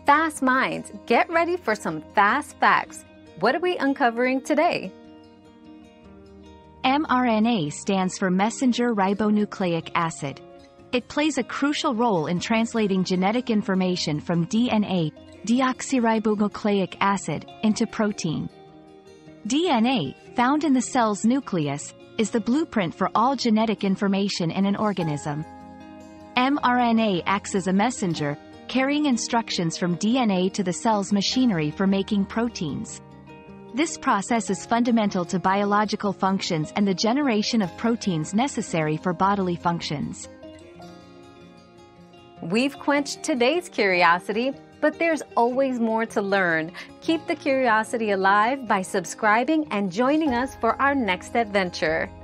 Fast minds, get ready for some fast facts. What are we uncovering today? mRNA stands for messenger ribonucleic acid. It plays a crucial role in translating genetic information from DNA, deoxyribonucleic acid, into protein. DNA, found in the cell's nucleus, is the blueprint for all genetic information in an organism. mRNA acts as a messenger, carrying instructions from DNA to the cell's machinery for making proteins. This process is fundamental to biological functions and the generation of proteins necessary for bodily functions. We've quenched today's curiosity, but there's always more to learn. Keep the curiosity alive by subscribing and joining us for our next adventure.